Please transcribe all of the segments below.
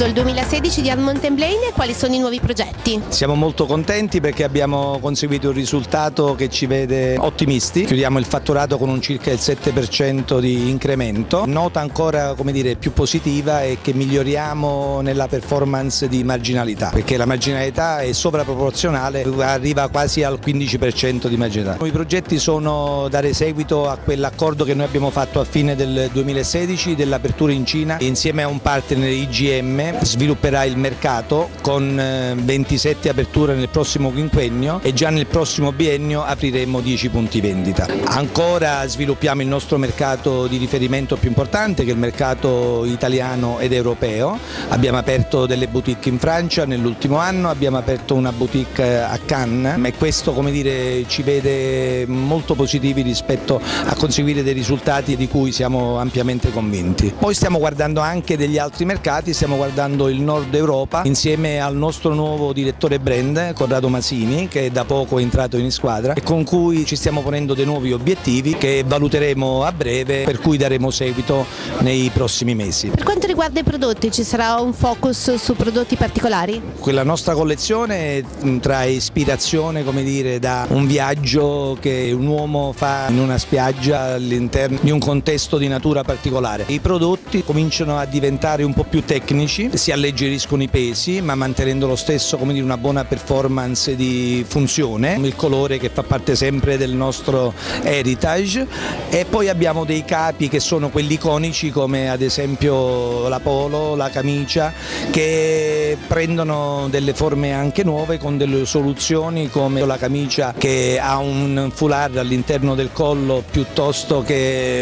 il 2016 di Admont & Blaine e quali sono i nuovi progetti? Siamo molto contenti perché abbiamo conseguito un risultato che ci vede ottimisti. Chiudiamo il fatturato con un circa il 7% di incremento. Nota ancora, come dire, più positiva è che miglioriamo nella performance di marginalità, perché la marginalità è sovraproporzionale, arriva quasi al 15% di marginalità. I progetti sono dare seguito a quell'accordo che noi abbiamo fatto a fine del 2016 dell'apertura in Cina. Insieme a un partner IGM svilupperà il mercato con 27 aperture nel prossimo quinquennio e già nel prossimo biennio apriremo 10 punti vendita. Ancora sviluppiamo il nostro mercato di riferimento più importante, che è il mercato italiano ed europeo. Abbiamo aperto delle boutique in Francia nell'ultimo anno, abbiamo aperto una boutique a Cannes e questo, come dire, ci vede molto positivi rispetto a conseguire dei risultati di cui siamo ampiamente convinti. Poi stiamo guardando anche degli altri mercati, stiamo guardando il Nord Europa insieme al nostro nuovo direttore brand Corrado Masini, che da poco è entrato in squadra e con cui ci stiamo ponendo dei nuovi obiettivi che valuteremo a breve, per cui daremo seguito nei prossimi mesi. Per quanto riguarda i prodotti, ci sarà un focus su prodotti particolari? Quella nostra collezione trae ispirazione, come dire, da un viaggio che un uomo fa in una spiaggia all'interno di un contesto di natura particolare. I prodotti cominciano a diventare un po' più tecnici, si alleggeriscono i pesi ma mantenendo lo stesso, come dire, una buona performance di funzione, il colore che fa parte sempre del nostro heritage, e poi abbiamo dei capi che sono quelli iconici come ad esempio la polo, la camicia, che prendono delle forme anche nuove con delle soluzioni come la camicia che ha un foulard all'interno del collo piuttosto che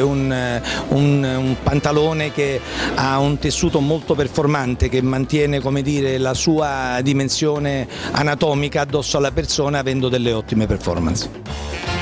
un pantalone che ha un tessuto molto performante che mantiene, come dire, la sua dimensione anatomica addosso alla persona, avendo delle ottime performance.